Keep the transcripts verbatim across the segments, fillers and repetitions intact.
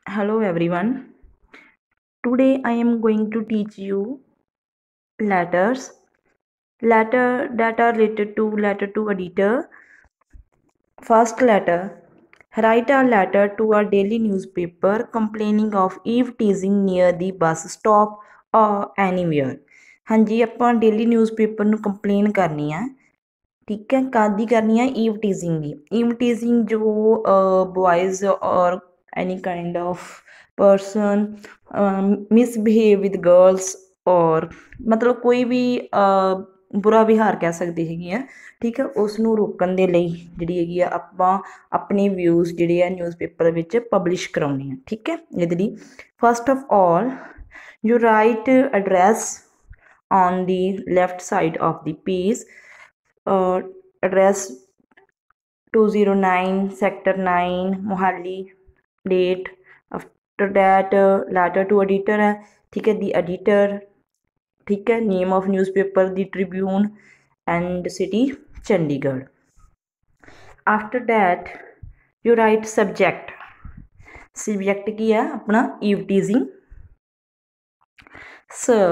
Hello everyone. Today I am going to teach you letters. Letter that are related to letter to editor. First letter. Write a letter to a daily newspaper complaining of eve teasing near the bus stop or anywhere. ਹਾਂਜੀ ਆਪਾਂ daily newspaper ਨੂੰ complain ਕਰਨੀ ਆ ਠੀਕ ਹੈ ਕਾਦੀ ਕਰਨੀ ਆ ਈਵ ਟੀਜ਼ਿੰਗ ਦੀ ਈਵ ਟੀਜ਼ਿੰਗ ਜੋ ਬॉयज़ और any kind of person misbehave with girls और मतलब कोई भी बुरा ਵਿਹਾਰ ਕਹਿ ਸਕਦੇ ਹੈਗੇ ਆ ਠੀਕ ਹੈ ਉਸ ਨੂੰ ਰੋਕਣ ਦੇ ਲਈ ਜਿਹੜੀ ਹੈਗੀ ਆ ਆਪਾਂ ਆਪਣੇ ਵਿਊਜ਼ ਜਿਹੜੇ ਆ ਨਿਊਜ਼ਪੇਪਰ ਵਿੱਚ ਪਬਲਿਸ਼ ਕਰਾਉਣੇ ਆ ਠੀਕ ਹੈ ਇਹਦੇ ਲਈ first of all you write address on the left side of the page. Uh, address two oh nine sector nine Mohali. Date after that uh, letter to editor है ठीक है the editor ठीक है name of newspaper the Tribune and city Chandigarh. After that you write subject. subject की है अपना eve teasing. Sir,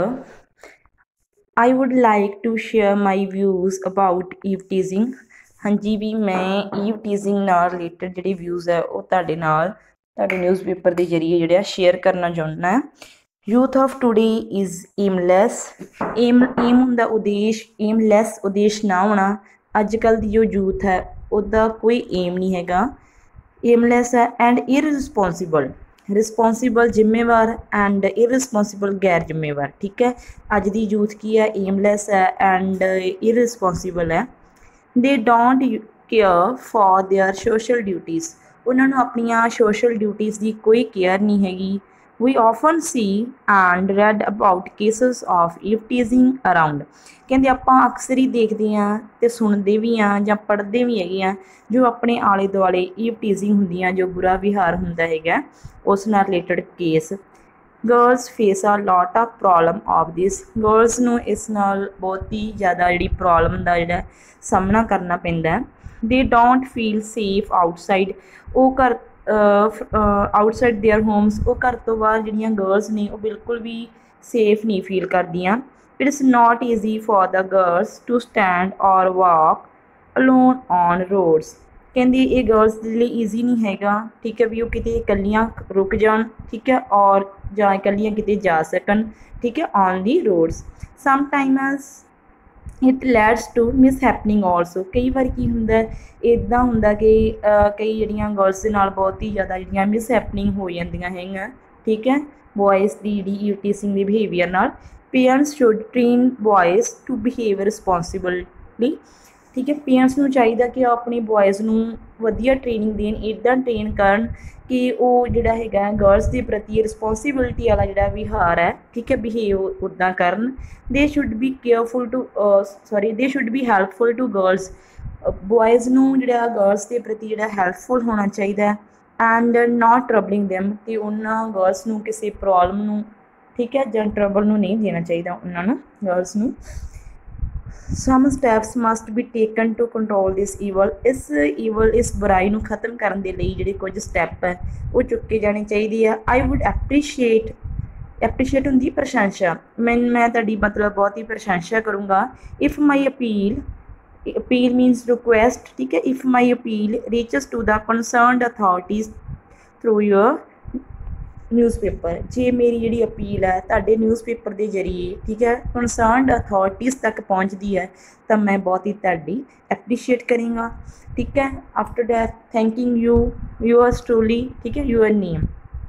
I would like to share my views about eve teasing. ਹਾਂਜੀ ਵੀ ਮੈਂ ਈਵ ਟੀਜ਼ਿੰਗ ਨਾਲ related ਜਿਹੜੇ ਵਿਊਜ਼ ਹੈ ਉਹ ਤੁਹਾਡੇ ਨਾਲ ਤੁਹਾਡੇ ਨਿਊਜ਼ਪੇਪਰ ਦੇ ਜ਼ਰੀਏ ਜਿਹੜੇ ਆ ਸ਼ੇਅਰ ਕਰਨਾ ਚਾਹੁੰਦਾ ਹੈ youth of today is aimless aim aim ਹੁੰਦਾ ਉਦੇਸ਼ ਏਮਲੈਸ ਉਦੇਸ਼ ਨਾ ਹੋਣਾ ਅੱਜ ਕੱਲ੍ਹ ਦੀ ਜੋ ਯੂਥ ਹੈ ਉਹਦਾ ਕੋਈ ਏਮ ਨਹੀਂ ਹੈਗਾ ਏਮਲੈਸ ਹੈ ਐਂਡ ਇਰਰਿਸਪੋਂਸੀਬਲ ਰਿਸਪੋਂਸੀਬਲ ਜ਼ਿੰਮੇਵਾਰ ਐਂਡ ਇਰਰਿਸਪੋਂਸੀਬਲ ਗੈਰ ਜ਼ਿੰਮੇਵਾਰ ਠੀਕ ਹੈ ਅੱਜ ਦੀ ਯੂਥ ਕੀ ਹੈ ਏਮਲੈਸ ਹੈ ਐਂਡ ਇਰਰਿਸਪੋਂਸੀਬਲ ਹੈ they don't care for their social duties ਉਹਨਾਂ ਨੂੰ ਆਪਣੀਆਂ ਸੋਸ਼ਲ ਡਿਊਟੀਜ਼ ਦੀ ਕੋਈ ਕੇਅਰ ਨਹੀਂ ਹੈਗੀ we often see and read about cases of eve teasing around ਕਹਿੰਦੇ ਆਪਾਂ ਅਕਸਰ ਹੀ ਦੇਖਦੇ ਹਾਂ ਅਤੇ ਸੁਣਦੇ ਵੀ ਹਾਂ ਜਾਂ ਪੜ੍ਹਦੇ ਵੀ ਹੈਗੇ ਹਾਂ ਜੋ ਆਪਣੇ ਆਲੇ ਦੁਆਲੇ ਈਵ ਟੀਜ਼ਿੰਗ ਹੁੰਦੀਆਂ ਜੋ ਬੁਰਾ ਵਿਹਾਰ ਹੁੰਦਾ ਹੈਗਾ ਉਸ ਨਾਲ related case girls face a lot of problem of this girls ਨੂੰ ਇਸ ਨਾਲ ਬਹੁਤ ਹੀ ਜ਼ਿਆਦਾ ਜਿਹੜੀ ਪ੍ਰੋਬਲਮ ਦਾ ਜਿਹੜਾ ਸਾਹਮਣਾ ਕਰਨਾ ਪੈਂਦਾ ਦੇ ਡੋਂਟ ਫੀਲ ਸੇਫ ਆਊਟਸਾਈਡ ਉਹ ਘਰ ਆਊਟਸਾਈਡ ਦੇਅਰ ਹੋਮਸ ਉਹ ਘਰ ਤੋਂ ਬਾਹਰ ਜਿਹੜੀਆਂ ਗਰਲਸ ਨੇ ਉਹ ਬਿਲਕੁਲ ਵੀ ਸੇਫ ਨਹੀਂ ਫੀਲ ਕਰਦੀਆਂ it is not easy for the girls to stand or walk alone on roads ਕਹਿੰਦੀ ਇਹ ਗਰਲਸ ਦੇ ਲਈ ਈਜ਼ੀ ਨਹੀਂ ਹੈਗਾ ਠੀਕ ਹੈ ਵੀ ਉਹ ਕਿਤੇ ਇਕੱਲੀਆਂ ਰੁਕ ਜਾਣ ਠੀਕ ਹੈ ਔਰ ਜਾਂ ਇਕੱਲੀਆਂ ਕਿਤੇ ਜਾ ਸਕਣ ਠੀਕ ਹੈ on the roads sometimes it leads to mishappening also ਕਈ ਵਾਰ ਕੀ ਹੁੰਦਾ ਇੱਦਾਂ ਹੁੰਦਾ ਕਿ ਕਈ ਜਿਹੜੀਆਂ ਗਰਲਸ ਦੇ ਨਾਲ ਬਹੁਤ ਹੀ ਜ਼ਿਆਦਾ ਜਿਹੜੀਆਂ ਮਿਸ ਹੈਪਨਿੰਗ ਹੋ ਜਾਂਦੀਆਂ ਹੈਗੀਆਂ ਠੀਕ ਹੈ ਬॉयज़ ਦੀ ਜਿਹੜੀ ਟੀਸਿੰਗ ਦੇ ਬਿਹੇਵੀਅਰ ਨਾਲ parents should train boys to behave responsibly ਠੀਕ ਹੈ ਪੇਰੈਂਟਸ ਨੂੰ ਚਾਹੀਦਾ ਕਿ ਉਹ ਆਪਣੇ ਬॉयज़ ਨੂੰ ਵਧੀਆ ਟ੍ਰੇਨਿੰਗ ਦੇਣ ਇੱਦਾਂ ਟ੍ਰੇਨ ਕਰਨ ਕਿ ਉਹ ਜਿਹੜਾ ਹੈਗਾ ਗਰਲਸ ਦੇ ਪ੍ਰਤੀ ਰਿਸਪੋਂਸੀਬਿਲਿਟੀ ਵਾਲਾ ਜਿਹੜਾ ਵਿਹਾਰ ਹੈ ਠੀਕ ਹੈ ਬਿਹੇਵ ਉੱਦਾਂ ਕਰਨ they should be careful to sorry they should be helpful to girls boys ਨੂੰ ਜਿਹੜਾ ਗਰਲਸ ਦੇ ਪ੍ਰਤੀ ਜਿਹੜਾ ਹੈਲਪਫੁਲ ਹੋਣਾ ਚਾਹੀਦਾ ਐਂਡ ਨਾਟ ਟਰਬਲਿੰਗ ਦੈਮ ਅਤੇ ਉਹਨਾਂ ਗਰਲਸ ਨੂੰ ਕਿਸੇ ਪ੍ਰੋਬਲਮ ਨੂੰ ਠੀਕ ਹੈ ਜਾਂ ਟਰਬਲ ਨੂੰ ਨਹੀਂ ਦੇਣਾ ਚਾਹੀਦਾ ਉਹਨਾਂ ਨੂੰ ਗਰਲਸ ਨੂੰ some steps must be taken to control this evil ਇਸ ਈਵਲ ਇਸ ਬੁਰਾਈ ਨੂੰ ਖਤਮ ਕਰਨ ਦੇ ਲਈ ਜਿਹੜੇ ਕੁਝ ਸਟੈਪ ਹੈ ਉਹ ਚੁੱਕੇ ਜਾਣੇ ਚਾਹੀਦੇ ਆ ਆਈ ਵੁੱਡ ਐਪਰੀਸ਼ੀਏਟ ਐਪਰੀਸ਼ੀਏਟ ਹੁੰਦੀ ਪ੍ਰਸ਼ੰਸਾ ਮੈਂ ਮੈਂ ਤੁਹਾਡੀ ਮਤਲਬ ਬਹੁਤ ਹੀ ਪ੍ਰਸ਼ੰਸਾ ਕਰੂੰਗਾ if my appeal appeal means request ਠੀਕ ਹੈ if my appeal reaches to the concerned authorities through your newspaper ਜੇ ਮੇਰੀ ਜਿਹੜੀ ਅਪੀਲ ਹੈ ਤੁਹਾਡੇ ਨਿਊਜ਼ਪੇਪਰ ਦੇ ਜ਼ਰੀਏ ਠੀਕ ਹੈ ਕੰਸਰਨਡ ਅਥਾਰਟੀਜ਼ ਤੱਕ ਪਹੁੰਚਦੀ ਹੈ ਤਾਂ ਮੈਂ ਬਹੁਤ ਹੀ ਤੁਹਾਡੀ ਐਪਰੀਸ਼ੀਏਟ ਕਰਾਂਗਾ ਠੀਕ ਹੈ after that thanking you yours truly ਠੀਕ ਹੈ your name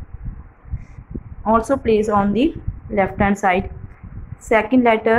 also place on the left hand side second letter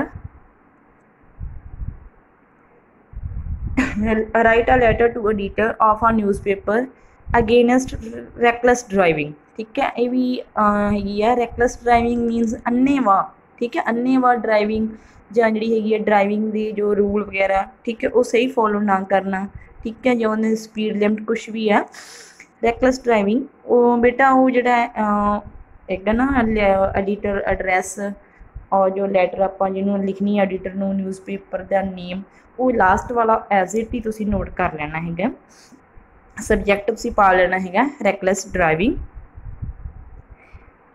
write a letter to editor of a newspaper against reckless driving ठीक है ये भी ਹੈਗੀ ਹੈ reckless driving means ਅੰਨੇਵਾਹ ਠੀਕ ਹੈ ਅੰਨੇਵਾਹ ਡਰਾਈਵਿੰਗ ਜਾਂ ਜਿਹੜੀ ਹੈਗੀ ਹੈ ਡਰਾਈਵਿੰਗ ਦੀ ਜੋ ਰੂਲ ਵਗੈਰਾ ਠੀਕ ਹੈ ਉਹ ਸਹੀ ਫੋਲੋ ਨਾ ਕਰਨਾ ਠੀਕ ਹੈ ਜਾਂ ਉਹਨੇ ਸਪੀਡ ਲਿਮਟ ਕੁਛ ਵੀ ਹੈ reckless driving ਉਹ ਬੇਟਾ ਉਹ ਜਿਹੜਾ ਇੱਕ ਨਾ ਐਡੀਟਰ ਐਡਰੈਸ ਔਰ ਜੋ ਲੈਟਰ ਆਪਾਂ ਜਿਹਨੂੰ ਲਿਖਣੀ ਐਡੀਟਰ ਨੂੰ ਨਿਊਜ਼ਪੇਪਰ ਦਾ ਨੇਮ ਉਹ ਲਾਸਟ ਵਾਲਾ ਐਜ਼ ਇਟ ਹੀ ਤੁਸੀਂ ਨੋਟ ਕਰ ਲੈਣਾ ਹੈਗਾ ਸਬਜੈਕਟ ਤੁਸੀਂ ਪਾ ਲੈਣਾ ਹੈਗਾ reckless driving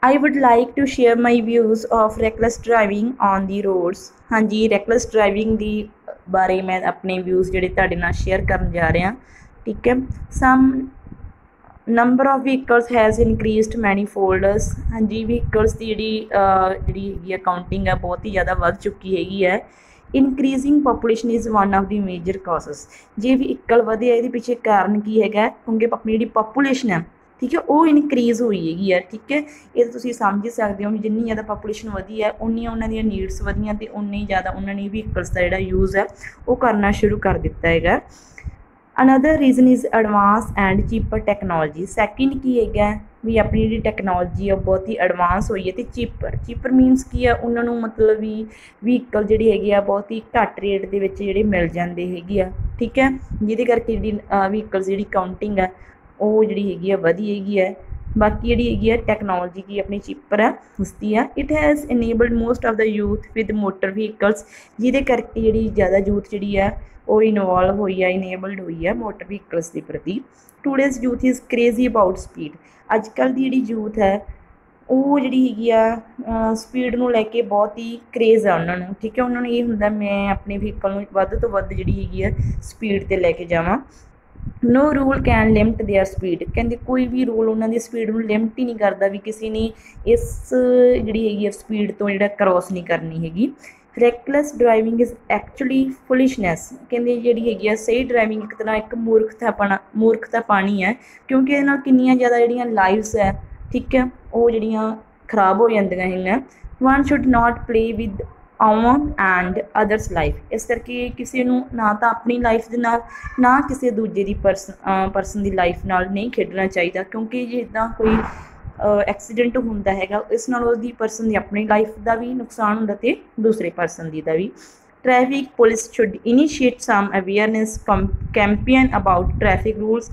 I would like to share my views of reckless driving on the roads. हाँ जी, रैकलैस ड्राइविंग दी बारे मैं अपने व्यूज़ ਜਿਹੜੇ ਤੁਹਾਡੇ ਨਾਲ ਸ਼ੇਅਰ ਕਰਨ ਜਾ ਰਿਹਾ। ਠੀਕ ਹੈ। Some number of vehicles has increased many folds. ਹਾਂਜੀ, ਵਹੀਕਲਸ ਦੀ ਜਿਹੜੀ ਜਿਹੜੀ ਹੈਗੀ ਆ ਕਾਊਂਟਿੰਗ ਹੈ ਬਹੁਤ ਹੀ ਜ਼ਿਆਦਾ ਵੱਧ ਚੁੱਕੀ ਹੈਗੀ ਹੈ। Increasing population is one of the major causes. ਜੇ ਵਹੀਕਲ ਵਧੇ ਇਹਦੇ ਪਿੱਛੇ ਕਾਰਨ ਕੀ ਹੈਗਾ, ਕਿਉਂਕਿ ਆਪਣੀ ਜਿਹੜੀ ਪਾਪੂਲੇਸ਼ਨ ਹੈ ਠੀਕ ਹੈ ਉਹ ਇਨਕਰੀਜ਼ ਹੋਈ ਹੈਗੀ ਹੈ। ਠੀਕ ਹੈ, ਇਹ ਤੁਸੀਂ ਸਮਝ ਸਕਦੇ ਹੋ ਵੀ ਜਿੰਨੀ ਜ਼ਿਆਦਾ ਪਾਪੂਲੇਸ਼ਨ ਵਧੀ ਹੈ ਉਨੀਆਂ ਉਹਨਾਂ ਦੀਆਂ ਨੀਡਸ ਵਧੀਆਂ ਅਤੇ ਉਨੀ ਜ਼ਿਆਦਾ ਉਹਨਾਂ ਨੇ ਵਹੀਕਲਸ ਦਾ ਜਿਹੜਾ ਯੂਜ਼ ਹੈ ਉਹ ਕਰਨਾ ਸ਼ੁਰੂ ਕਰ ਦਿੱਤਾ ਹੈਗਾ। Another reason is advance and cheaper technology. Second ਕੀ ਹੈਗਾ ਵੀ ਆਪਣੀ ਜਿਹੜੀ ਟੈਕਨੋਲੋਜੀ ਆ ਬਹੁਤ ਹੀ ਐਡਵਾਂਸ ਹੋਈ ਹੈ ਅਤੇ ਚੀਪਰ। ਚੀਪਰ ਮੀਨਸ ਕੀ ਆ, ਉਹਨਾਂ ਨੂੰ ਮਤਲਬ ਵੀ ਵਹੀਕਲ ਜਿਹੜੀ ਹੈਗੀ ਆ ਬਹੁਤ ਹੀ ਘੱਟ ਰੇਟ ਦੇ ਵਿੱਚ ਜਿਹੜੇ ਮਿਲ ਜਾਂਦੇ ਹੈਗੇ ਆ। ਠੀਕ ਹੈ, ਜਿਹਦੇ ਕਰਕੇ ਜਿਹੜੀ ਵਹੀਕਲਸ ਜਿਹੜੀ ਕਾਊਂਟਿੰਗ ਆ ਉਹ ਜਿਹੜੀ ਹੈਗੀ ਆ ਵਧੀ ਹੈਗੀ ਹੈ। ਬਾਕੀ ਜਿਹੜੀ ਹੈਗੀ ਆ ਟੈਕਨੋਲੋਜੀ ਕੀ ਆਪਣੀ ਚੀਪਰ ਆ ਉਸਦੀ ਆ। It has enabled most of the youth with motor vehicles, ਜਿਹਦੇ ਕਰਕੇ ਜਿਹੜੀ ਜ਼ਿਆਦਾ ਯੂਥ ਜਿਹੜੀ ਆ ਉਹ ਇਨਵੋਲਵ ਹੋਈ ਆ, ਇਨੇਬਲਡ ਹੋਈ ਆ ਮੋਟਰ ਵਹੀਕਲਸ ਦੇ ਪ੍ਰਤੀ। Today's youth is crazy about speed. ਅੱਜ ਕੱਲ੍ਹ ਦੀ ਜਿਹੜੀ ਯੂਥ ਹੈ ਉਹ ਜਿਹੜੀ ਹੈਗੀ ਆ ਸਪੀਡ ਨੂੰ ਲੈ ਕੇ ਬਹੁਤ ਹੀ ਕਰੇਜ਼ ਆ ਉਹਨਾਂ ਨੂੰ। ਠੀਕ ਹੈ, ਉਹਨਾਂ ਨੂੰ ਇਹ ਹੁੰਦਾ ਮੈਂ ਆਪਣੇ ਵਹੀਕਲ ਨੂੰ ਵੱਧ ਤੋਂ ਵੱਧ ਜਿਹੜੀ ਹੈਗੀ ਆ ਸਪੀਡ 'ਤੇ ਲੈ ਕੇ ਜਾਵਾਂ। No rule can limit their speed. ਕਹਿੰਦੇ ਕੋਈ ਵੀ ਰੂਲ ਉਹਨਾਂ ਦੀ ਸਪੀਡ ਨੂੰ ਲਿਮਟ ਹੀ ਨਹੀਂ ਕਰਦਾ ਵੀ ਕਿਸੇ ਨੇ ਇਸ ਜਿਹੜੀ ਹੈਗੀ ਆ ਸਪੀਡ ਤੋਂ ਜਿਹੜਾ ਕਰੋਸ ਨਹੀਂ ਕਰਨੀ ਹੈਗੀ। Reckless driving is actually foolishness. ਕਹਿੰਦੇ ਜਿਹੜੀ ਹੈਗੀ ਆ ਸਹੀ ਡਰਾਈਵਿੰਗ ਇੱਕ ਤਰ੍ਹਾਂ ਇੱਕ ਮੂਰਖਤਾਪਣਾ ਮੂਰਖਤਾ ਪਾਣੀ ਹੈ, ਕਿਉਂਕਿ ਇਹਦੇ ਨਾਲ ਕਿੰਨੀਆਂ ਜ਼ਿਆਦਾ ਜਿਹੜੀਆਂ ਲਾਈਵਸ ਹੈ ਠੀਕ ਹੈ ਉਹ ਜਿਹੜੀਆਂ ਖਰਾਬ ਹੋ ਜਾਂਦੀਆਂ ਹੈਗੀਆਂ। One should not play with own and others life. ਇਸ ਕਰਕੇ ਕਿਸੇ ਨੂੰ ਨਾ ਤਾਂ ਆਪਣੀ ਲਾਈਫ ਦੇ ਨਾਲ ਨਾ ਕਿਸੇ ਦੂਜੇ ਦੀ ਪਰਸਨ ਪਰਸਨ ਦੀ ਲਾਈਫ ਨਾਲ ਨਹੀਂ ਖੇਡਣਾ ਚਾਹੀਦਾ, ਕਿਉਂਕਿ ਜੇ ਇੱਦਾਂ ਕੋਈ ਐਕਸੀਡੈਂਟ ਹੁੰਦਾ ਹੈਗਾ ਇਸ ਨਾਲ ਉਹਦੀ ਪਰਸਨ ਦੀ ਆਪਣੀ ਲਾਈਫ ਦਾ ਵੀ ਨੁਕਸਾਨ ਹੁੰਦਾ ਅਤੇ ਦੂਸਰੇ ਪਰਸਨ ਦੀ ਦਾ ਵੀ। Traffic police should initiate some awareness campaign about traffic rules.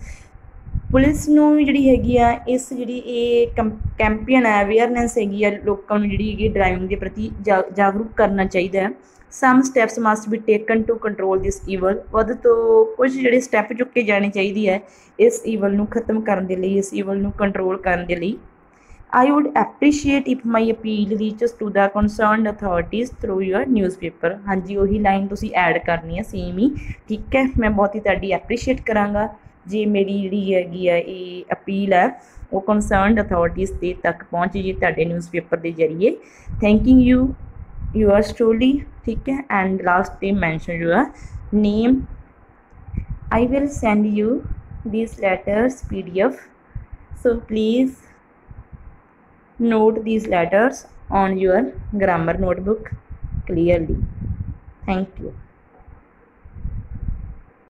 Police ਨੂੰ ਜਿਹੜੀ ਹੈਗੀ ਆ ਇਸ ਜਿਹੜੀ ਇਹ ਕੰ ਕੈਂਪੇਨ ਹੈ ਅਵੇਅਰਨੈਸ ਹੈਗੀ ਆ ਲੋਕਾਂ ਨੂੰ ਜਿਹੜੀ ਹੈਗੀ ਡਰਾਈਵਿੰਗ ਦੇ ਪ੍ਰਤੀ ਜਾ ਜਾਗਰੂਕ ਕਰਨਾ ਚਾਹੀਦਾ ਹੈ। Some steps must be taken to control this evil. ਵੱਧ ਤੋਂ ਕੁਝ ਜਿਹੜੇ ਸਟੈਪ ਚੁੱਕੇ ਜਾਣੇ ਚਾਹੀਦੀ ਹੈ ਇਸ ਈਵਲ ਨੂੰ ਖ਼ਤਮ ਕਰਨ ਦੇ ਲਈ, ਇਸ ਈਵਲ ਨੂੰ ਕੰਟਰੋਲ ਕਰਨ ਦੇ ਲਈ। I would appreciate if my appeal reaches to the concerned authorities through your newspaper। ਹਾਂਜੀ, ਉਹੀ ਲਾਈਨ ਤੁਸੀਂ ਐਡ ਕਰਨੀ ਹੈ ਸੇਮ ਹੀ। ਠੀਕ ਹੈ, ਮੈਂ ਬਹੁਤ ਹੀ ਤੁਹਾਡੀ ਐਪਰੀਸ਼ੀਏਟ ਕਰਾਂਗਾ ਜੇ ਮੇਰੀ ਜਿਹੜੀ ਹੈਗੀ ਆ ਇਹ ਅਪੀਲ ਹੈ ਉਹ ਕੰਸਰਨਡ ਅਥੋਰਟੀਜ਼ ਦੇ ਤੱਕ ਪਹੁੰਚ ਜੇ ਤੁਹਾਡੇ ਨਿਊਜ਼ਪੇਪਰ ਦੇ ਜ਼ਰੀਏ। Thanking you yours truly। ਠੀਕ ਹੈ, ਐਂਡ ਲਾਸਟ ਤੇ mention your name। I will send you these letters P D F, so please note these letters on your grammar notebook clearly। Thank you।